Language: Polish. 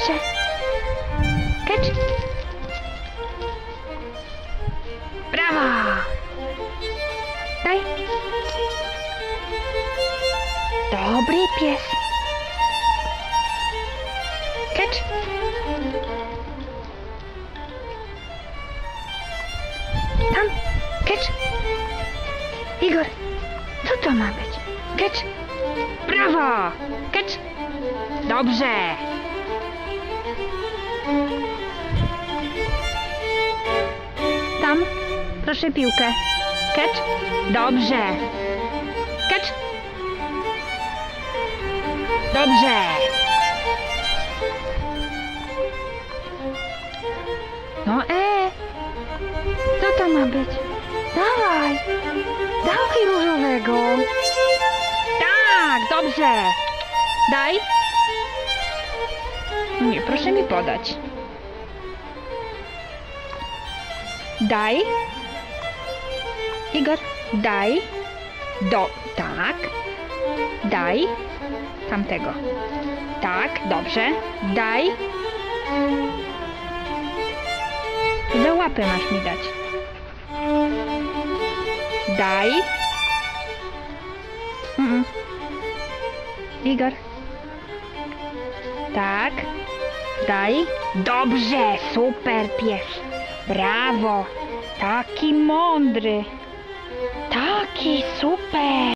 Dobrze. Kecz. Brawo. Daj. Dobry pies. Kecz. Tam. Kecz. Igor, co to ma być? Kecz. Brawo. Kecz. Dobrze. Tam. Proszę piłkę. Kecz. Dobrze. Kecz. Dobrze. No co to ma być? Dawaj. Dawaj różowego. Tak, dobrze. Daj. Nie, proszę mi podać. Daj. Igor, daj. Tak. Daj. Tamtego. Tak, dobrze. Daj. Za łapę masz mi dać. Daj. Igor. Tak. Daj. Dobrze, super pies. Brawo. Taki mądry. Taki super.